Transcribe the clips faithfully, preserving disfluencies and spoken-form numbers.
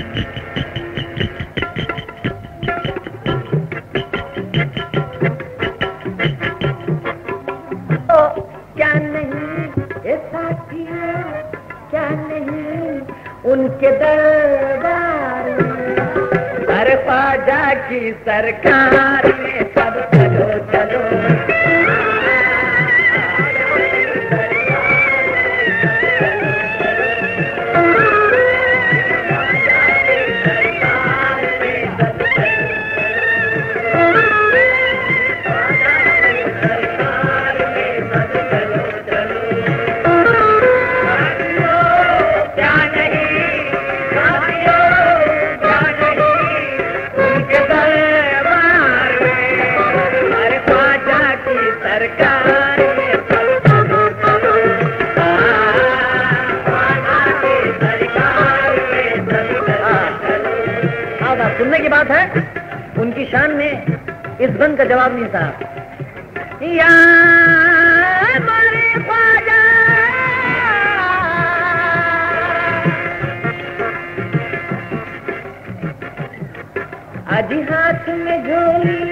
क्या नहीं ये साथियों, क्या नहीं उनके दरबार में, हर ख्वाजा की सरकार में सब चलो चलो। सुनने की बात है, उनकी शान में इस बंद का जवाब नहीं था। या मेरे ख्वाजा, आज हाथ में झोली,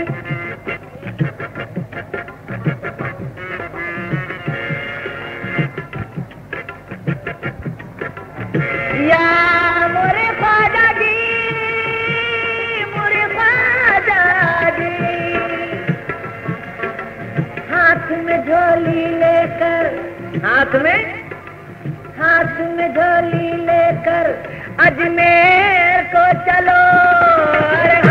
या मोरे ख्वाजा जी, मोरे ख्वाजा जी, हाथ में झोली लेकर, हाथ में हाथ में झोली लेकर अजमेर को चलो। अरे